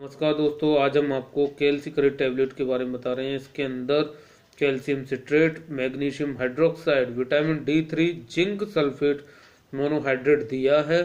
नमस्कार दोस्तों, आज हम आपको कैल्सिक्रेट टैबलेट के बारे में बता रहे हैं। इसके अंदर calcium citrate, magnesium hydroxide, vitamin D3, zinc sulphate monohydrate दिया है।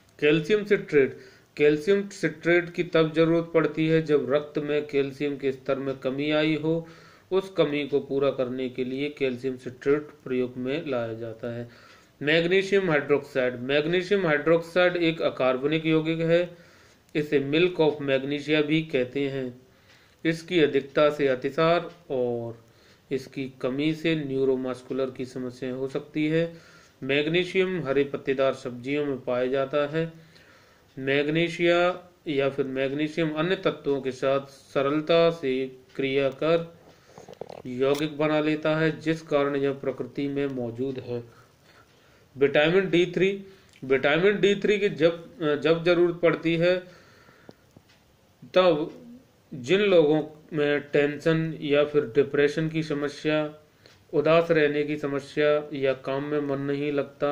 कैल्शियम सिट्रेट की तब जरूरत पड़ती है जब रक्त में कैल्शियम के स्तर में कमी आई हो। उस कमी को पूरा करने के लिए कैल्शियम सिट्रेट प्रयोग में लाया जाता है। मैग्नीशियम हाइड्रोक्साइड एक अकार्बनिक यौगिक है। इसे मिल्क ऑफ मैग्नीशिया भी कहते हैं। इसकी अधिकता से अतिसार और इसकी कमी से न्यूरोमस्कुलर की समस्या हो सकती है। मैग्नीशियम हरे पत्तेदार सब्जियों में पाया जाता है। मैग्नीशिया या फिर मैग्नीशियम अन्य तत्वों के साथ सरलता से क्रिया कर यौगिक बना लेता है, जिस कारण यह प्रकृति में मौजूद है। विटामिन D3 की जब जरूरत पड़ती है तब जिन लोगों में टेंशन या फिर डिप्रेशन की समस्या, उदास रहने की समस्या या काम में मन नहीं लगता,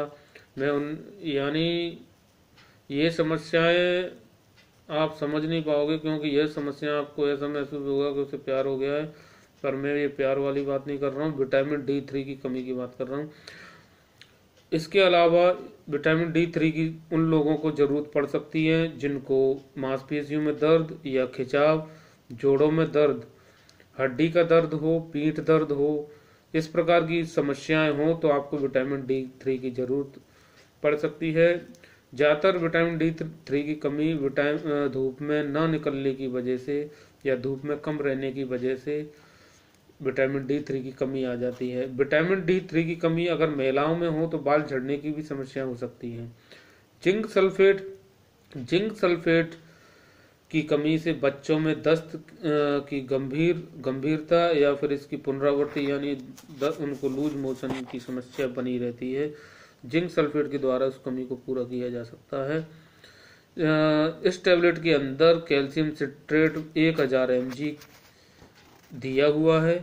ये समस्याएं आप समझ नहीं पाओगे, क्योंकि यह समस्या आपको ऐसा महसूस होगा कि उसे प्यार हो गया है। पर मैं ये प्यार वाली बात नहीं कर रहा हूँ, विटामिन D3 की कमी की बात कर रहा हूँ। इसके अलावा विटामिन D3 की उन लोगों को जरूरत पड़ सकती है जिनको मांसपेशियों में दर्द या खिंचाव, जोड़ों में दर्द, हड्डी का दर्द हो, पीठ दर्द हो, इस प्रकार की समस्याएं हो तो आपको विटामिन D3 की जरूरत पड़ सकती है। ज़्यादातर विटामिन D3 की कमी धूप में न निकलने की वजह से या धूप में कम रहने की वजह से विटामिन D3 की कमी आ जाती है। विटामिन D3 की कमी अगर महिलाओं में हो तो बाल झड़ने की भी समस्या हो सकती है। जिंक सल्फेट की कमी से बच्चों में दस्त की गंभीरता या फिर इसकी पुनरावृत्ति यानी उनको लूज मोशन की समस्या बनी रहती है। जिंक सल्फेट के द्वारा उस कमी को पूरा किया जा सकता है। इस टैबलेट के अंदर कैल्शियम सिट्रेट 1000 mg दिया हुआ है।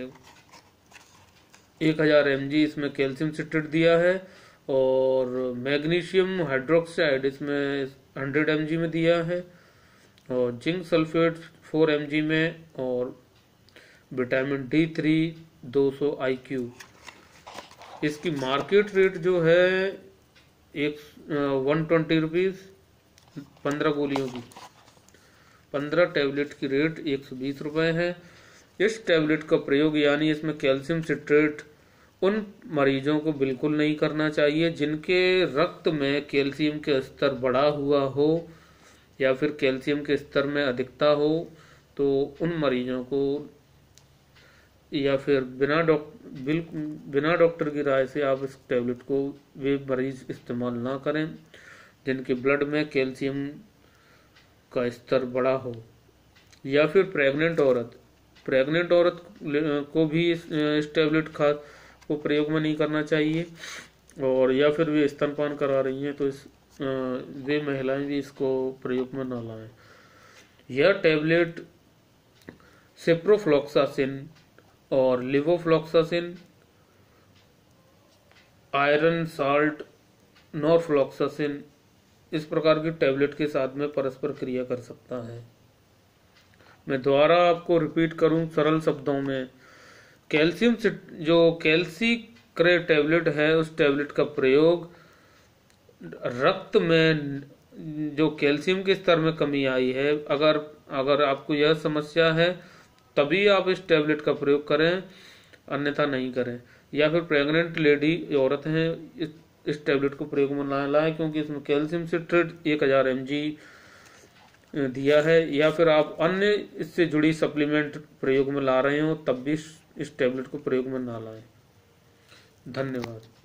1000 mg इसमें कैल्शियम सिट्रेट दिया है और मैग्नीशियम हाइड्रोक्साइड इसमें 100 mg में दिया है और जिंक सल्फेट 4 mg में और विटामिन D3 200 IQ। इसकी मार्केट रेट जो है 120 रुपीज 15 गोलियों की। 15 टैबलेट की रेट 120 रुपए है। इस टैबलेट का प्रयोग यानी इसमें कैल्शियम सिट्रेट उन मरीजों को बिल्कुल नहीं करना चाहिए जिनके रक्त में कैल्शियम के स्तर बढ़ा हुआ हो या फिर कैल्शियम के स्तर में अधिकता हो, तो उन मरीजों को या फिर बिना डॉक्टर की राय से आप इस टैबलेट को वे मरीज इस्तेमाल ना करें जिनके ब्लड में कैल्शियम का स्तर बढ़ा हो। या फिर प्रेग्नेंट औरत को भी इस टैबलेट को प्रयोग में नहीं करना चाहिए। और या फिर वे स्तनपान करा रही हैं तो वे महिलाएं भी इसको प्रयोग में न लाएं। यह टैबलेट सिप्रोफ्लॉक्सासिन और लिवोफ्लॉक्सासिन, आयरन साल्ट, नॉरफ्लॉक्सासिन इस प्रकार की टैबलेट के साथ में परस्पर क्रिया कर सकता है। मैं दोबारा आपको रिपीट करूं सरल शब्दों में, जो कैल्सिक्रेट टैबलेट है उस टैबलेट का प्रयोग रक्त में जो कैल्शियम के स्तर में कमी आई है, अगर आपको यह समस्या है तभी आप इस टैबलेट का प्रयोग करें, अन्यथा नहीं करें। या फिर प्रेग्नेंट लेडी औरत हैं, इस टैबलेट को प्रयोग में ना लाएं क्योंकि इसमें कैल्शियम सिट्रेट 1000 mg दिया है। या फिर आप अन्य इससे जुड़ी सप्लीमेंट प्रयोग में ला रहे हो तब भी इस टैबलेट को प्रयोग में ना लाएं। धन्यवाद।